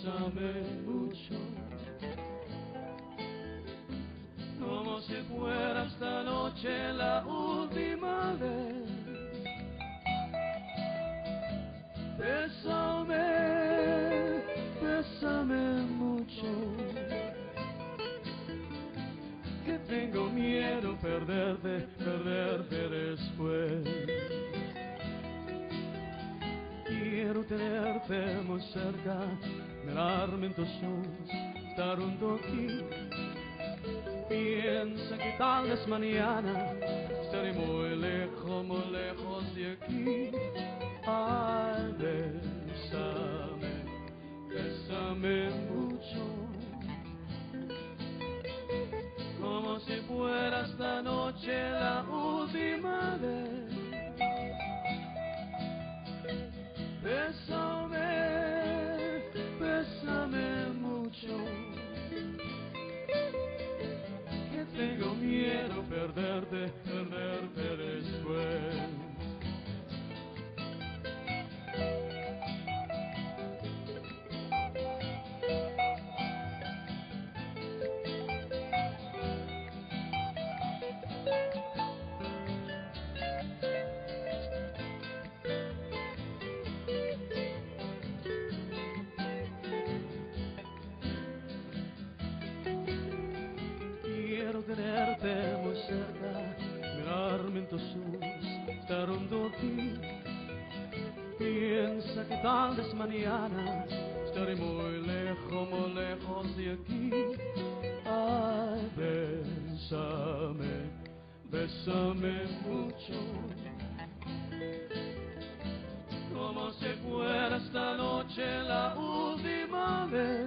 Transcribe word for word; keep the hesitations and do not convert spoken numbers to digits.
bésame mucho, como si fuera esta noche la última vez. Bésame, bésame mucho, que tengo miedo perderte, perderte después. Quiero tenerte muy cerca, mirarme en tus ojos, estar junto a ti. Piensa que tal vez mañana estaré muy lejos, muy lejos de aquí. Ay, bésame, bésame mucho, como si fuera esta noche la última vez. Bésame, bésame mucho, que tengo miedo perderte, perderte después. Quiero tenerte muy cerca, mirarme en tus ojos, estar junto a ti. Piensa que tal vez mañana estaré muy lejos, muy lejos de aquí. Ay, bésame, bésame mucho, como si fuera esta noche la última vez.